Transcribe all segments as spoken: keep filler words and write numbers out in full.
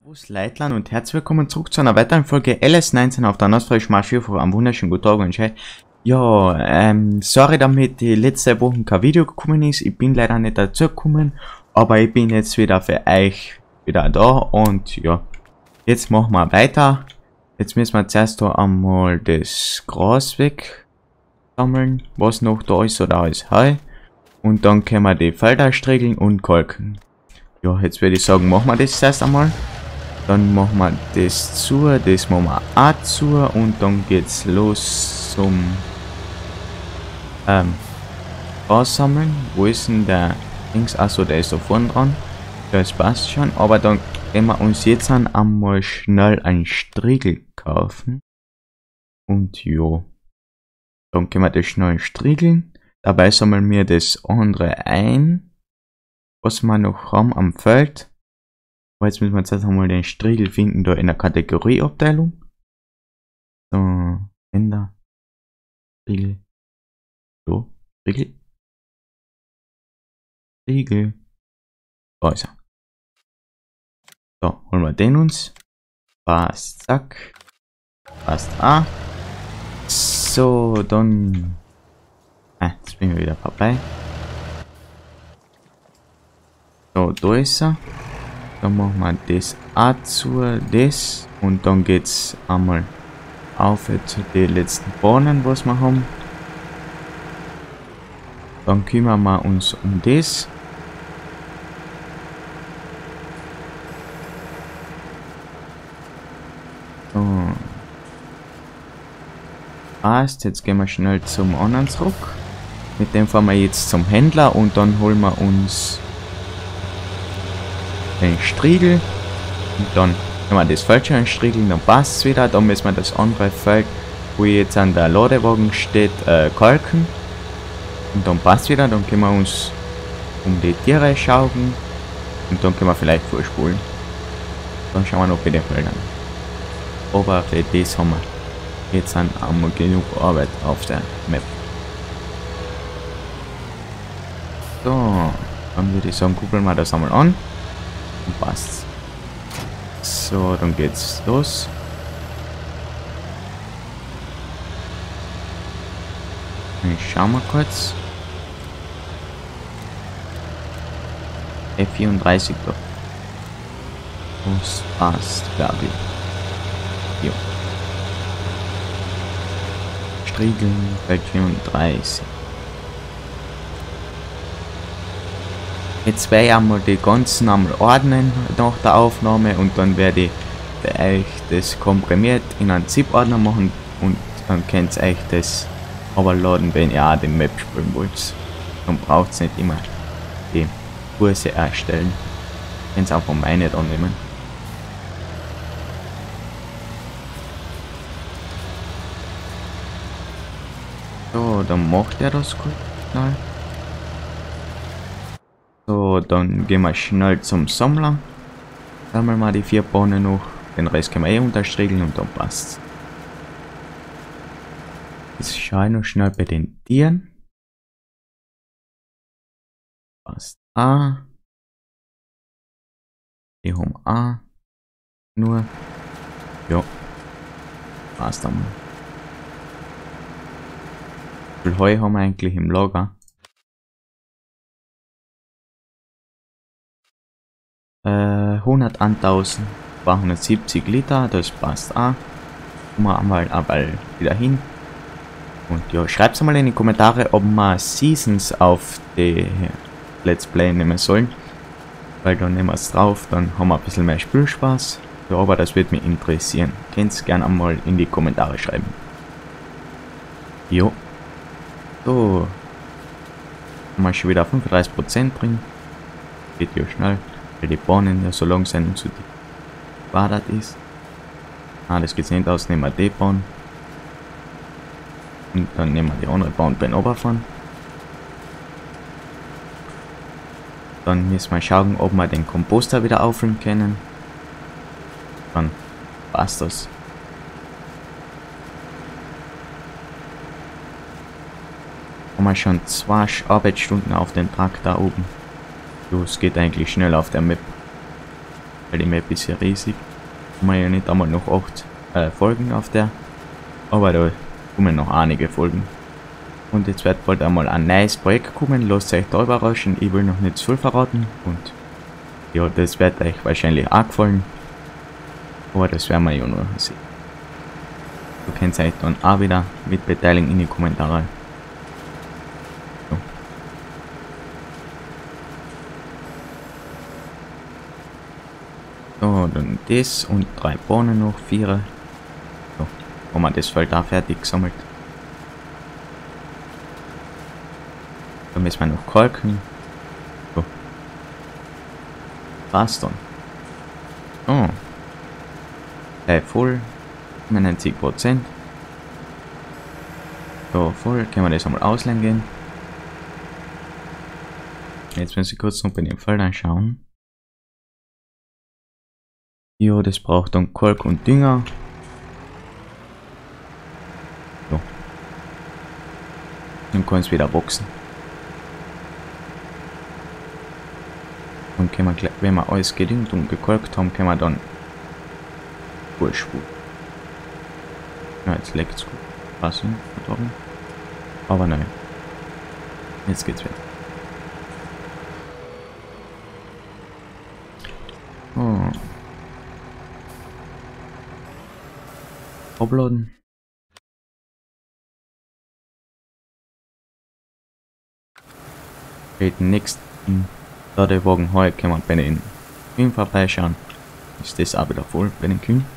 Servus Leitland und herzlich willkommen zurück zu einer weiteren Folge L S neunzehn auf der Nordfrisch Marschierfuhr. Am wunderschönen guten Tag und Schei. Ja, ähm, sorry, damit die letzte Woche kein Video gekommen ist. Ich bin leider nicht dazu gekommen, aber ich bin jetzt wieder für euch wieder da und ja, jetzt machen wir weiter. Jetzt müssen wir zuerst da einmal das Gras weg sammeln, was noch da ist oder alles Heu. Und dann können wir die Felder striegeln und kalken. Ja, jetzt würde ich sagen, machen wir das zuerst einmal. Dann machen wir das zu, das machen wir auch zu und dann geht's los zum ähm, Gras sammeln. Wo ist denn der Dings? Achso, der ist da vorne dran. Das passt schon, aber dann gehen wir uns jetzt an einmal schnell einen Striegel kaufen. Und ja, dann können wir das schnell striegeln. Dabei sammeln wir das andere ein, was wir noch haben am Feld. Aber jetzt müssen wir jetzt einmal den Striegel finden, da in der Kategorieabteilung. So, Änder. Striegel. So, Striegel. Striegel. Da ist er. So, holen wir den uns. Passt, zack. Passt, ah. So, dann. Ah, jetzt bin ich wieder vorbei. So, da ist er. Dann machen wir das auch zu, das. Und dann geht's einmal auf zu den letzten Bahnen, was wir haben. Dann kümmern wir uns um das. So. Passt, jetzt gehen wir schnell zum anderen zurück. Mit dem fahren wir jetzt zum Händler und dann holen wir uns den Striegel und dann, wenn wir das Feld schon striegeln, dann passt es wieder. Dann müssen wir das andere Feld, wo jetzt an der Ladewagen steht, äh, kalken und dann passt es wieder. Dann können wir uns um die Tiere schauen und dann können wir vielleicht vorspulen. Dann schauen wir noch bei den Feldern. Aber für das haben wir jetzt an einmal genug Arbeit auf der Map. So, dann würde ich sagen, kuppeln wir das einmal an. Passt. So, dann geht's los. Ich schau mal kurz. F vierunddreißig doch. Das passt, glaube ich. Jo. Striegeln, Feld vierunddreißig. Jetzt werde ich einmal die ganzen einmal ordnen nach der Aufnahme und dann werde ich für euch das komprimiert in einen ZIP-Ordner machen und dann könnt ihr euch das runterladen, wenn ihr auch die Map spielen wollt. Dann braucht ihr nicht immer die Kurse erstellen. Ihr könnt es einfach meine dann nehmen. So, dann macht er das gut. Schnell. So, dann gehen wir schnell zum Sammler. Sammeln wir die vier Bahnen noch. Den Rest können wir eh unterstriegeln und dann passt. Jetzt schaue ich noch schnell bei den Tieren. Passt. A. Die haben A. Nur. Ja. Passt einmal. Wie viel Heu haben wir eigentlich im Lager? hunderttausend zweihundertsiebzig Liter, das passt auch. Kommen wir einmal aber wieder hin. Und ja, schreibt mal in die Kommentare, ob wir Seasons auf die Let's Play nehmen sollen. Weil dann nehmen wir es drauf, dann haben wir ein bisschen mehr Spielspaß. Ja, aber das wird mich interessieren. Könnt ihr gerne einmal in die Kommentare schreiben. Jo. So. Haben wir schon wieder fünfunddreißig Prozent drin. Geht ja schnell. Weil die Bahnen ja so lang sind und so gebadert ist. Ah, das geht nicht aus, nehmen wir die Bahn. Und dann nehmen wir die andere Bahn beim Oberfahren. Dann müssen wir schauen, ob wir den Komposter wieder auffüllen können. Dann passt das. Haben wir schon zwei Arbeitsstunden auf den Traktor oben. So, es geht eigentlich schnell auf der Map. weil die Map ist ja riesig. Haben wir ja nicht einmal noch acht äh, Folgen auf der, aber da kommen noch einige Folgen. Und jetzt wird bald einmal ein neues Projekt kommen, lasst euch da überraschen, ich will noch nicht zu viel verraten und ja, das wird euch wahrscheinlich auch gefallen, aber das werden wir ja noch sehen. Du könnt euch dann auch wieder mit beteiligen in die Kommentare. So. So, dann das und drei Bahnen noch, vier. So, haben wir das Feld auch fertig gesammelt. Da müssen wir noch kalken. So. Passt dann. Oh. Gleich voll. neunzig Prozent. So, voll. Können wir das einmal ausleihen gehen. Jetzt müssen wir kurz noch bei den Feldern schauen. Ja, das braucht dann Kalk und Dünger. So. Dann kann es wieder wachsen. Dann können wir gleich, wenn wir alles gedüngt und gekalkt haben, können wir dann vorspulen. Ja, jetzt leckt es gut. Passen, aber nein. Jetzt geht's wieder. Oh. Uploaden. Okay, den nächsten, da der Wagen heute kann man bei den Kühen vorbeischauen. Ist das auch wieder voll bei den Kühen.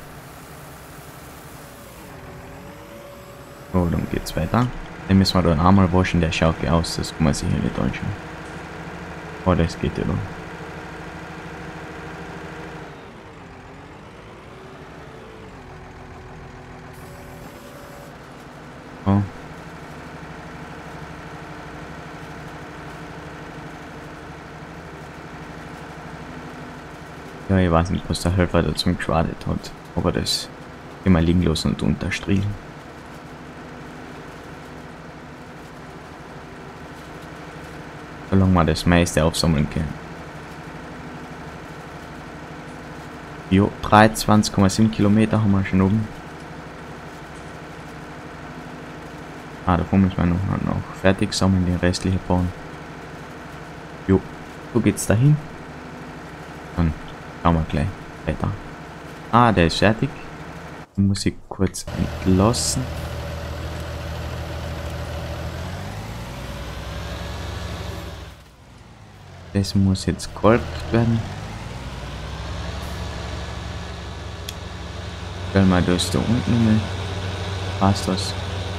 So, dann geht's weiter. Den müssen wir dann einmal waschen, der schaut ja aus, das kann man sich hier nicht anschauen. Oh, das geht ja dann. Oh. Ja, ich weiß nicht, was der Helfer dazu geschadet hat, aber das immer liegen lassen und unterstrichen. Solange wir das meiste aufsammeln können. Jo, dreiundzwanzig Komma sieben Kilometer haben wir schon oben. Ah, davon müssen wir noch, noch fertig sammeln, die restliche Bahn. Jo, so geht's dahin. Dann schauen wir gleich weiter. Ah, der ist fertig. Den muss ich kurz entlassen. Das muss jetzt gekalkt werden. Stellen wir das da unten mal. Passt das?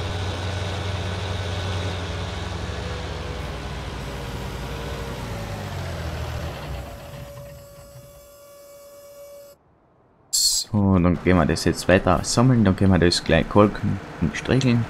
So, dann gehen wir das jetzt weiter sammeln. Dann gehen wir das gleich kalken und stricheln.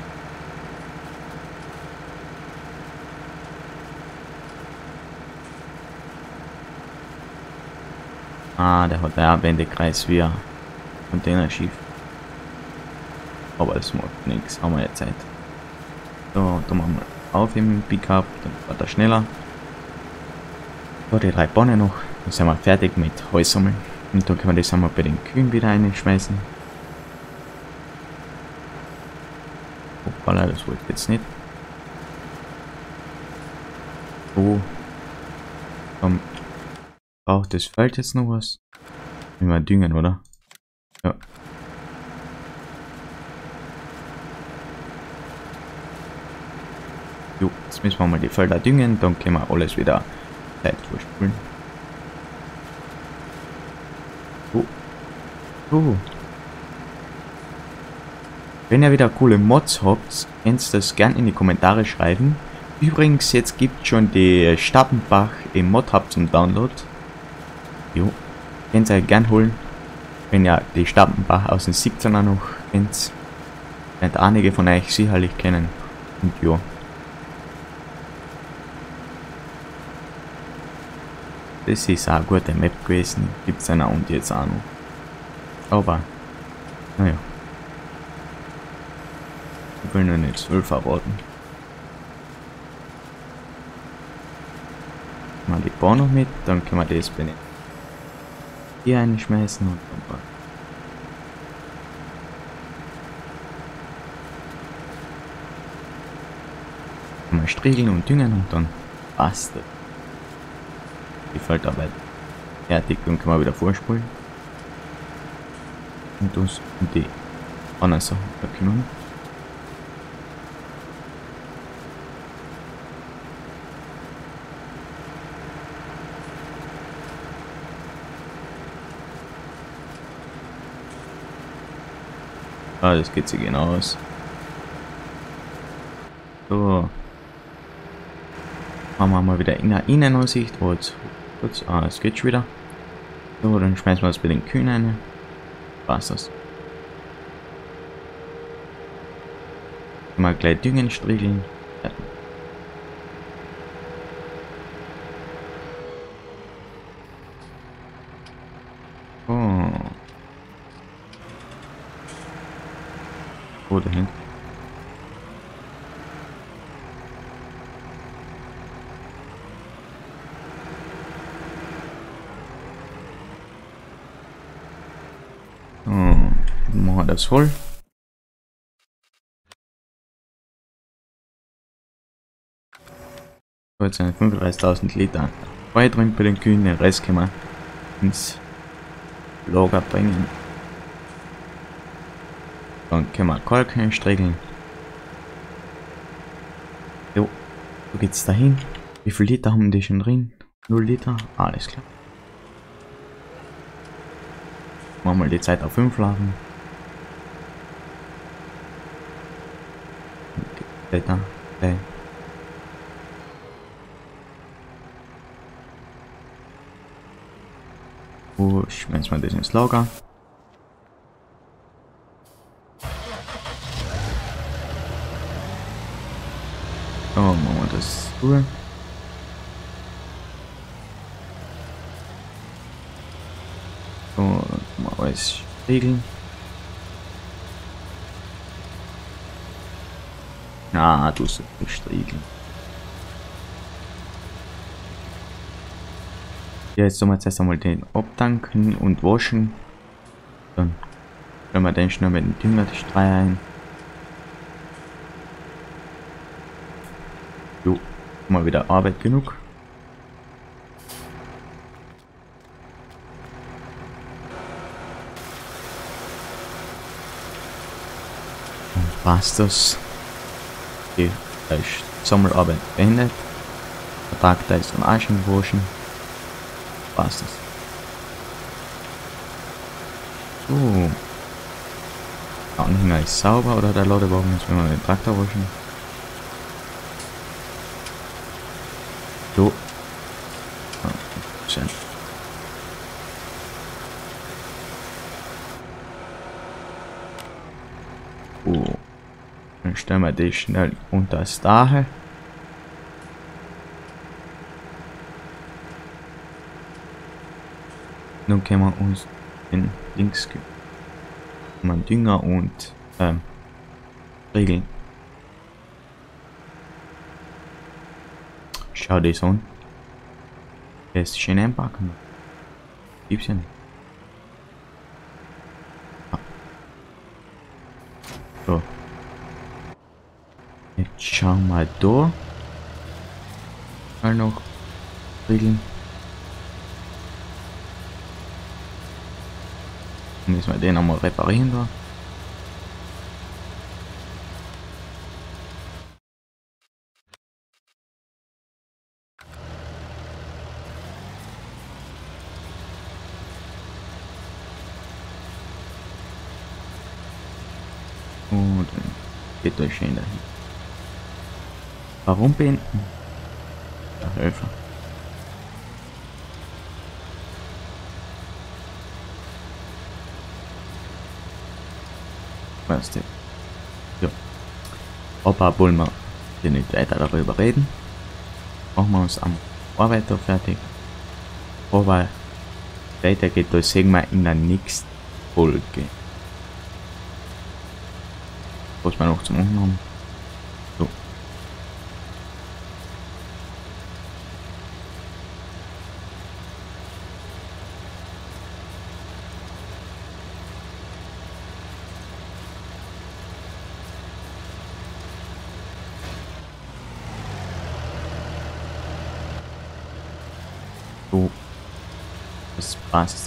Ah, der hat ja Wendekreis wie ein Containerschiff. Aber es macht nichts, haben wir ja Zeit. So, da machen wir auf im Pickup, dann wird er schneller. So, die drei Bahnen noch, dann sind wir fertig mit Heu sammeln. Und dann können wir das einmal bei den Kühen wieder reinschmeißen. Hoppala, das wollte ich jetzt nicht. So. Dann braucht das Feld jetzt noch was. Wenn wir düngen, oder? Ja. Jo, jetzt müssen wir mal die Felder düngen, dann können wir alles wieder Zeit vorspulen. Oh. Oh. Wenn ihr wieder coole Mods habt, könnt ihr das gern in die Kommentare schreiben. Übrigens, jetzt gibt schon die Stappenbach im Mod-Hub zum Download. Jo, könnt ihr gern holen. Wenn ihr die Stappenbach aus den siebzehner noch kennt, werdet einige von euch sicherlich kennen. Und jo. Das ist auch eine gute Map gewesen, siebzehner und jetzt auch noch. Aber, naja. Ich will nur nicht zu viel verraten. Mal die Bahn noch mit, dann können wir das benennen. hier einschmeißen und dann mal striegeln und düngen und dann passt das. Die Feldarbeit fertig und kann man wieder vorspulen und uns um die anderen Sachen kümmern. Ah, das geht sich genau aus. So. Machen wir mal wieder in der Innenansicht. Oh, jetzt kurz. Ah, es geht schon wieder. So, dann schmeißen wir das bei den Kühen rein. Passt das. Mal gleich düngen, striegeln. Ja. Oh. Wo dahin? Oh. Machen wir das voll. So, jetzt sind fünfunddreißigtausend Liter Heu drin bei den Kühen. Den Rest können wir ins Lager bringen. Dann können wir Kalk einstriegeln. Jo, so geht's dahin. Wie viel Liter haben die schon drin? null Liter? Alles klar. Machen wir die Zeit auf fünf laufen. Liter. Okay. Wo schmeißen wir das ins Lager? So, machen wir das durch. So, mal alles regeln. Na, du sollst nicht regeln. Ja, jetzt sollen wir jetzt erst einmal den abtanken und waschen. Dann können wir den schnell mit dem Düngerstreu ein. Jo, mal wieder Arbeit genug. Und passt das. Okay, da ist die Sammelarbeit beendet. Der Tag da ist am Arsch gewaschen. Passt das. So. Der Anhänger ist sauber oder der Ladewagen, jetzt wenn wir den Traktor waschen. So. Ja, schön. Oh. Dann stellen wir die schnell unter das Dach. Nun können wir uns den links man Dünger und ähm, Regeln. Schau das an. Der ist schön einpacken. Gibt's ja nicht. Ah. So. Jetzt schauen wir da. Mal noch Regeln. Müssen wir den nochmal reparieren da. Und dann geht das schön dahin. Warum binden? Der Helfer. Weißt du? Ja. Aber wollen wir hier nicht weiter darüber reden. Machen wir uns am Arbeiter fertig. Aber weiter geht das, sehen wir in der nächsten Folge. Was wir noch zu machen haben. So. So. Das passt so.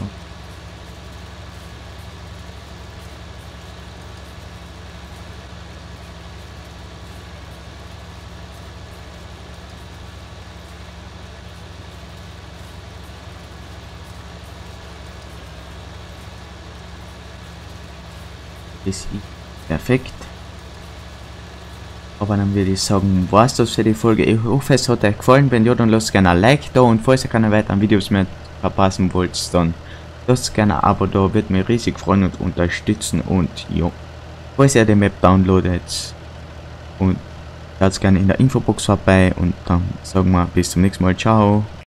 Das ist perfekt. Aber dann würde ich sagen, war's das für die Folge. Ich hoffe, es hat euch gefallen. Wenn ja, dann lasst gerne ein Like da. Und falls ihr keine weiteren Videos mehr verpassen wollt, dann lasst gerne ein Abo da. Wird mich riesig freuen und unterstützen. Und ja, falls ihr die Map downloadet, und schaut gerne in der Infobox vorbei. Und dann sagen wir bis zum nächsten Mal. Ciao.